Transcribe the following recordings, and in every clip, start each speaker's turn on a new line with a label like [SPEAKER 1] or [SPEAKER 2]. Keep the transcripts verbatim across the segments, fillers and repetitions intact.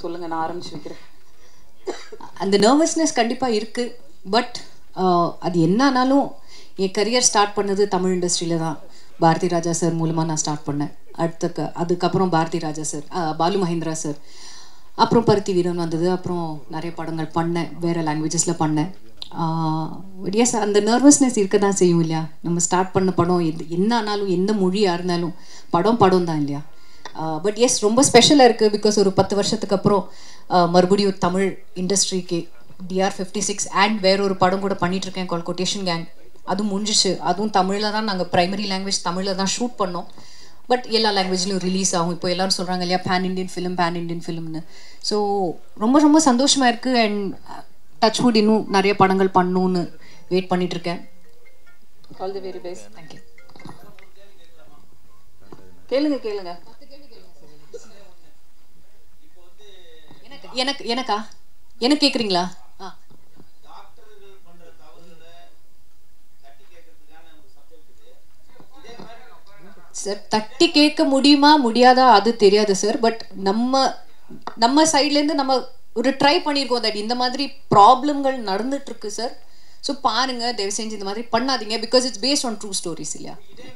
[SPEAKER 1] சொல்லுங்க, நான் ஆரம்பிச்சு வைக்கிறேன்.
[SPEAKER 2] அந்த நர்வஸ்னஸ் கண்டிப்பாக இருக்குது. பட் அது என்னன்னாலும் என் கரியர் ஸ்டார்ட் பண்ணது தமிழ் இண்டஸ்ட்ரியில் தான். பாரதி ராஜா சார் மூலமாக நான் ஸ்டார்ட் பண்ணேன். அடுத்த அதுக்கப்புறம் பாரதி ராஜா சார், பாலு மகேந்திரா சார், அப்புறம் பருத்தி வீரன் வந்தது. அப்புறம் நிறைய படங்கள் பண்ணேன், வேறு லாங்குவேஜஸில் பண்ணேன். எஸ், அந்த நர்வஸ்னஸ் இருக்க தான் செய்யும் இல்லையா? நம்ம ஸ்டார்ட் பண்ண படம் எது என்ன ஆனாலும், எந்த மொழியாக இருந்தாலும் படம் படம் தான் இல்லையா? பட் எஸ், ரொம்ப ஸ்பெஷலாக இருக்குது. பிகாஸ் ஒரு பத்து வருஷத்துக்கு அப்புறம் மறுபடியும் தமிழ் இண்டஸ்ட்ரிக்கு டிஆர் ஃபிஃப்டி சிக்ஸ் அண்ட் வேற ஒரு படம் கூட பண்ணிகிட்ருக்கேன், கால் கொட்டேஷன் கேங். அதுவும் முடிஞ்சிச்சு. அதுவும் தமிழில் தான். நாங்கள் ப்ரைமரி லாங்குவேஜ் தமிழில் தான் ஷூட் பண்ணோம். பட் எல்லா லாங்குவேஜ்லையும் ரிலீஸ் ஆகும். இப்போ எல்லோரும் சொல்கிறாங்க இல்லையா, pan Indian film pan Indian ஃபிலிம்னு. ஸோ ரொம்ப ரொம்ப சந்தோஷமாக இருக்குது. அண்ட் டச்வுட் இன்னும் நிறைய படங்கள் பண்ணணுன்னு வெயிட் பண்ணிகிட்ருக்கேன்.
[SPEAKER 1] All the very best.
[SPEAKER 2] Thank you.
[SPEAKER 1] கேளுங்க கேளுங்க.
[SPEAKER 2] எனக்கு எனக்கா எனக்கு கேட்குறீங்களா? ஆ, சார் தட்டி கேட்க முடியுமா முடியாதா அது தெரியாது சார். பட் நம்ம நம்ம சைட்லேருந்து நம்ம ஒரு ட்ரை பண்ணியிருக்கோம். தட் இந்த மாதிரி ப்ராப்ளம்கள் நடந்துட்டுருக்கு சார். ஸோ பாருங்க, தயவு செஞ்சு இந்த மாதிரி பண்ணாதீங்க. Because it's based on true stories இல்லையா?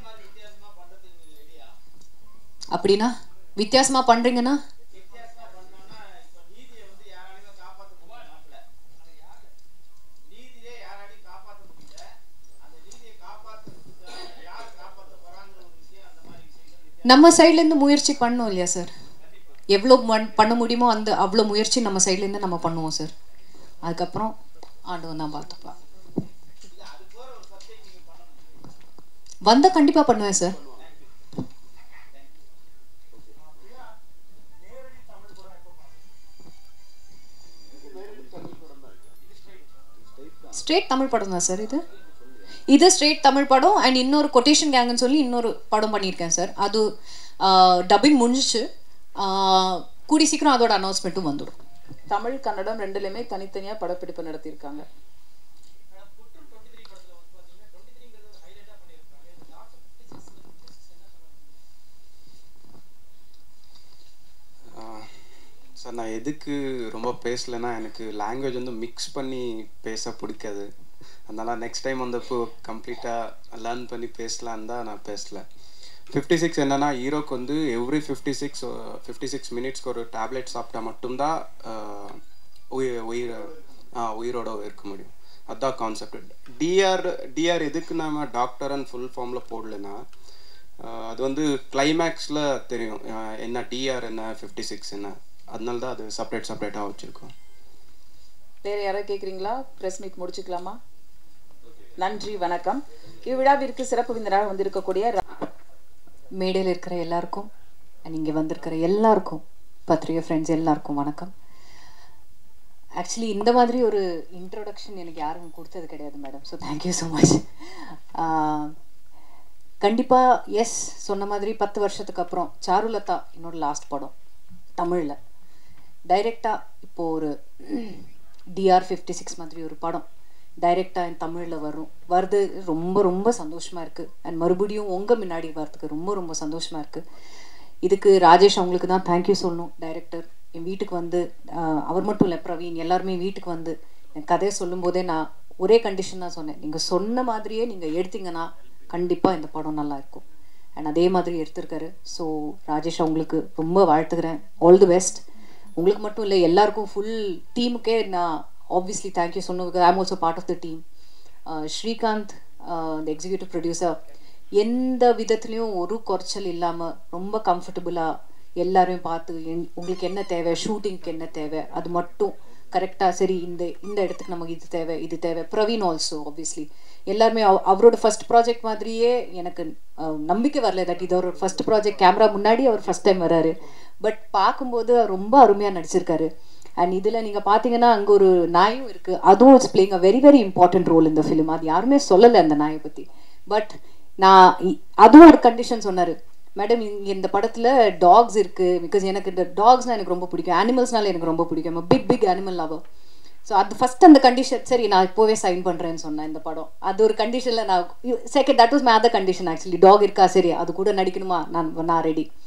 [SPEAKER 2] அப்படின்னா வித்தியாசமாக பண்ணுறீங்கன்னா நம்ம சைட்லேருந்து முயற்சி பண்ணோம் இல்லையா சார்? எவ்வளோ பண்ண முடியுமோ அந்த அவ்வளோ முயற்சி நம்ம சைட்லேருந்து நம்ம பண்ணுவோம் சார். அதுக்கப்புறம் ஆண்டவன் தான் பார்த்துப்பா. வந்தால் கண்டிப்பாக பண்ணுவேன் சார். ஸ்ட்ரெயிட் தமிழ் படம் தான் சார் இது. இது ஸ்ட்ரெயிட் தமிழ் படம். அண்ட் இன்னொரு கொட்டேஷன் கேங்குன்னு சொல்லி இன்னொரு படம் பண்ணியிருக்கேன் சார். அது டப்பிங் முடிஞ்சிச்சு. கூடி சீக்கிரம் அதோட அனௌன்ஸ்மெண்ட்டும் வந்துடும்.
[SPEAKER 1] தமிழ் கன்னடம் ரெண்டுலையுமே தனித்தனியாக படப்பிடிப்பு நடத்தியிருக்காங்க.
[SPEAKER 3] சார், நான் எதுக்கு ரொம்ப பேசலைன்னா, எனக்கு லாங்குவேஜ் வந்து மிக்ஸ் பண்ணி பேச பிடிக்காது. அதனால் நெக்ஸ்ட் டைம் வந்தப்போ கம்ப்ளீட்டாக லேர்ன் பண்ணி பேசலான்னு தான் நான் பேசலை. ஃபிஃப்டி சிக்ஸ் என்னென்னா, ஹீரோக்கு வந்து every fifty six fifty six மினிட்ஸ்க்கு ஒரு டேப்லெட் சாப்பிட்டா மட்டும்தான் உயிர் உயிர் உயிரோட இருக்க முடியும். அதுதான் கான்செப்ட். டிஆர் டிஆர் எதுக்கு நம்ம டாக்டர் அண்ட் ஃபுல் ஃபார்மில் போடலைன்னா, அது வந்து கிளைமேக்ஸில் தெரியும் என்ன டிஆர் என்ன ஃபிஃப்டி சிக்ஸ் என்ன. அதனால தான் அது செப்பரேட் செப்பரேட்டாக வச்சுருக்கோம்.
[SPEAKER 1] வேறு யாராவது கேட்குறீங்களா? ப்ரெஸ் மீட் முடிச்சுக்கலாமா? நன்றி, வணக்கம். இவ்விழாவிற்கு சிறப்பு விருந்தினராக வந்திருக்கக்கூடிய
[SPEAKER 2] மேடையில் இருக்கிற எல்லாருக்கும், இங்கே வந்திருக்கிற எல்லாருக்கும், பத்திரிகை ஃப்ரெண்ட்ஸ் எல்லாருக்கும் வணக்கம். ஆக்சுவலி இந்த மாதிரி ஒரு இன்ட்ரோடக்ஷன் எனக்கு யாரும் கொடுத்தது கிடையாது madam. So thank you so much. கண்டிப்பாக எஸ், சொன்ன மாதிரி பத்து வருஷத்துக்கு அப்புறம் சாருலதா என்னோட லாஸ்ட் படம் தமிழில். டைரெக்டாக இப்போது ஒரு டிஆர் ஃபிஃப்டி சிக்ஸ் மாதிரி ஒரு படம் டைரெக்டாக என் தமிழில் வரும் வருது. ரொம்ப ரொம்ப சந்தோஷமாக இருக்குது. அண்ட் மறுபடியும் உங்கள் முன்னாடி வரதுக்கு ரொம்ப ரொம்ப சந்தோஷமாக இருக்குது. இதுக்கு ராஜேஷ் அவங்களுக்கு தான் தேங்க்யூ சொல்லணும். டைரக்டர் என் வீட்டுக்கு வந்து, அவர் மட்டும் இல்லை, பிரவீன் எல்லாருமே வீட்டுக்கு வந்து என் கதையை சொல்லும்போதே நான் ஒரே கண்டிஷன் தான் சொன்னேன். நீங்கள் சொன்ன மாதிரியே நீங்கள் எடுத்தீங்கன்னா கண்டிப்பாக இந்த படம் நல்லா இருக்கும். அண்ட் அதே மாதிரி எடுத்திருக்காரு. ஸோ ராஜேஷ் அவங்களுக்கு ரொம்ப வாழ்த்துக்கிறேன். All the best. உங்களுக்கு மட்டும் இல்லை, எல்லாருக்கும் ஃபுல் டீமுக்கே நான் ஆப்வியஸ்லி தேங்க்யூ சொன்னோம். Because I am also part of the team. Srikanth, இந்த எக்ஸிக்யூட்டிவ் ப்ரொடியூசர், எந்த விதத்துலேயும் ஒரு குறைச்சல் இல்லாமல் ரொம்ப கம்ஃபர்டபுளாக எல்லாரையும் பார்த்து என் உங்களுக்கு என்ன தேவை, ஷூட்டிங்க்கு என்ன தேவை, அது மட்டும் கரெக்டாக சரி இந்த இந்த இடத்துக்கு நமக்கு இது தேவை இது தேவை. பிரவீன் ஆல்சோ ஆப்வியஸ்லி எல்லாருமே அவ அவரோட ஃபர்ஸ்ட் ப்ராஜெக்ட் மாதிரியே எனக்கு நம்பிக்கை வரல. தட் இது அவரோட ஃபர்ஸ்ட் ப்ராஜெக்ட். கேமரா முன்னாடி அவர் ஃபர்ஸ்ட் டைம் வராரு. பட் பார்க்கும்போது ரொம்ப அருமையாக நடிச்சிருக்காரு. அண்ட் இதில் நீங்கள் பார்த்தீங்கன்னா அங்கே ஒரு நாயும் இருக்குது. அதுவும் it's playing a very very important role இந்த ஃபிலிம். அது யாருமே சொல்லலை அந்த நாயை பற்றி. பட் நான் அதுவும் ஒரு கண்டிஷன் சொன்னார். மேடம் இங்கே இந்த படத்தில் டாக்ஸ் இருக்குது. பிகாஸ் எனக்கு இந்த டாக்ஸ்னால் எனக்கு ரொம்ப பிடிக்கும். அனிமல்ஸ்னால எனக்கு ரொம்ப பிடிக்கும். Big big animal lover. So அது ஃபஸ்ட் அந்த கண்டிஷன் சரி நான் இப்போவே சைன் பண்ணுறேன்னு சொன்னேன். இந்த படம் அது ஒரு கண்டிஷனில் நான் second that was my other condition actually. Dog இருக்கா, சரி அது கூட நடிக்கணுமா, நான் நான் ரெடி.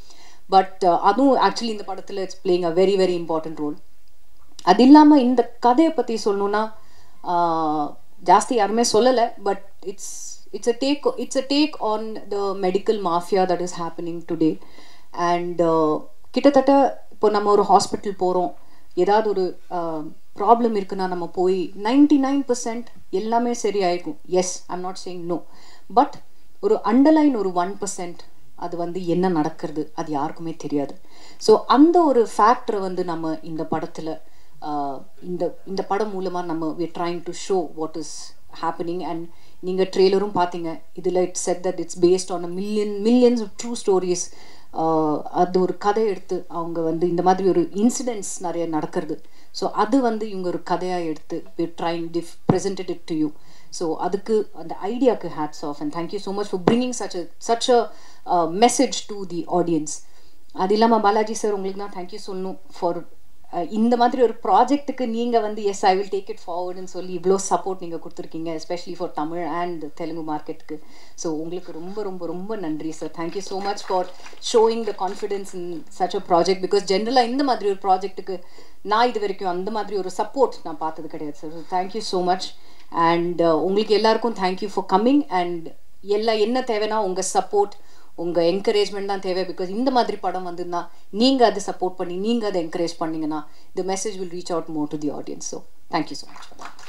[SPEAKER 2] பட் அதுவும் ஆக்சுவலி இந்த படத்தில் it's playing a very very important role. அது இல்லாமல் இந்த கதையை பற்றி சொல்லணுன்னா ஜாஸ்தி யாருமே சொல்லலை, but it's it's a take it's a take on the medical mafia that is happening today. And கிட்டத்தட்ட இப்போ நம்ம ஒரு ஹாஸ்பிட்டல் போகிறோம், ஏதாவது ஒரு ப்ராப்ளம் இருக்குன்னா நம்ம போய் நைன்டி நைன் பர்சன்ட் எல்லாமே சரியாயிருக்கும். Yes, I'm not saying no, but ஒரு அண்டர்லைன் ஒரு ஒன் பர்சன்ட் அது வந்து என்ன நடக்கிறது அது யாருக்குமே தெரியாது. ஸோ அந்த ஒரு ஃபேக்டரை வந்து நம்ம இந்த படத்தில் இந்த இந்த படம் மூலமாக நம்ம we trying to show what is happening. And நீங்கள் ட்ரெய்லரும் பார்த்தீங்க, இதில் it's said that it's based on a million millions of true stories. அது ஒரு கதை எடுத்து அவங்க வந்து இந்த மாதிரி ஒரு இன்சிடென்ட்ஸ் நிறைய நடக்கிறது. ஸோ அது வந்து இவங்க ஒரு கதையாக எடுத்து we trying diff presented it to you. So அதுக்கு அந்த ஐடியாவுக்கு hats off and thank you so much for bringing such a such a message to the audience. அது இல்லாமல் பாலாஜி சார் உங்களுக்கு தான் தேங்க்யூ சொல்லணும் ஃபார் இந்த மாதிரி ஒரு ப்ராஜெக்ட்டுக்கு நீங்கள் வந்து yes I will take it ஃபார்வர்டுன்னு சொல்லி இவ்வளோ சப்போர்ட் நீங்கள் கொடுத்துருக்கீங்க, especially for Tamil and Telugu மார்க்கெட்டுக்கு. ஸோ உங்களுக்கு ரொம்ப ரொம்ப ரொம்ப நன்றி sir. Thank you so much for showing the confidence in such a project. Because ஜென்ரலாக இந்த மாதிரி ஒரு ப்ராஜெக்ட்டுக்கு நான் இது வரைக்கும் அந்த மாதிரி ஒரு சப்போர்ட் நான் பார்த்தது கிடையாது sir. Thank you so much. And உங்களுக்கு எல்லாருக்கும் தேங்க்யூ ஃபார் கம்மிங். அண்ட் எல்லா என்ன தேவைன்னா உங்கள் சப்போர்ட், உங்கள் என்கரேஜ்மெண்ட் தான் தேவை. பிகாஸ் இந்த மாதிரி படம் வந்துன்னா நீங்கள் அதை சப்போர்ட் பண்ணி நீங்கள் அதை என்கரேஜ் பண்ணிங்கன்னா the message will reach out more to the audience. So thank you so much for that.